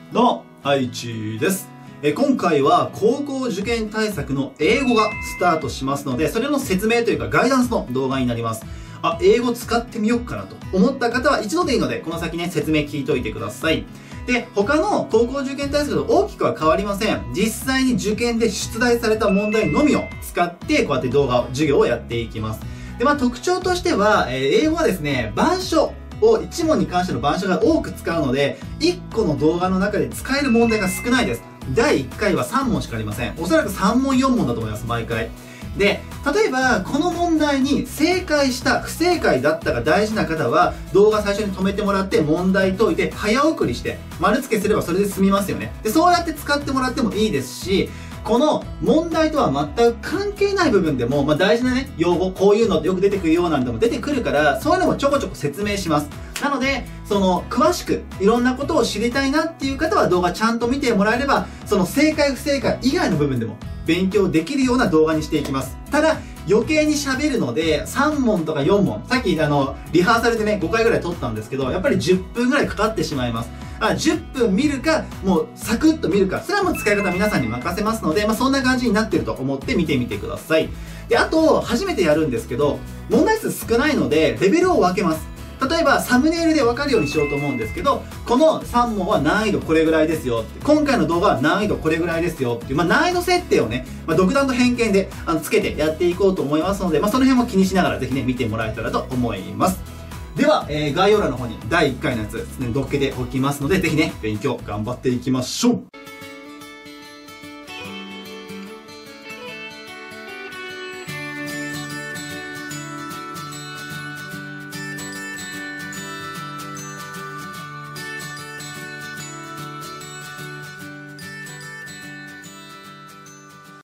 どうも、愛知です。今回は高校受験対策の英語がスタートしますので、それの説明というかガイダンスの動画になります。英語使ってみようかなと思った方は一度でいいので、この先ね、説明聞いといてください。で、他の高校受験対策と大きくは変わりません。実際に受験で出題された問題のみを使って、こうやって授業をやっていきます。で、特徴としては、英語はですね、板書を一問に関しての板書が多く使うので、1個の動画の中で使える問題が少ないです。第1回は3問しかありません。おそらく3問4問だと思います、毎回。で、例えば、この問題に正解した、不正解だったが大事な方は、動画最初に止めてもらって問題解いて、早送りして、丸付けすればそれで済みますよね。で、そうやって使ってもらってもいいですし、この問題とは全く関係ない部分でも、大事なね、用語、こういうのってよく出てくるようなんでも出てくるから、そういうのもちょこちょこ説明します。なので、詳しくいろんなことを知りたいなっていう方は動画ちゃんと見てもらえれば、正解不正解以外の部分でも勉強できるような動画にしていきます。ただ、余計に喋るので、3問とか4問、さっきリハーサルでね、5回ぐらい撮ったんですけど、やっぱり10分ぐらいかかってしまいます。10分見るか、もうサクッと見るか、それはもう使い方皆さんに任せますので、そんな感じになってると思って見てみてください。で、あと、初めてやるんですけど、問題数少ないので、レベルを分けます。例えば、サムネイルで分かるようにしようと思うんですけど、この3問は難易度これぐらいですよ。今回の動画は難易度これぐらいですよ。っていう、難易度設定をね、独断と偏見でつけてやっていこうと思いますので、その辺も気にしながらぜひね、見てもらえたらと思います。では、概要欄の方に第1回のやつですね、載っけておきますので、ぜひね、勉強頑張っていきましょう。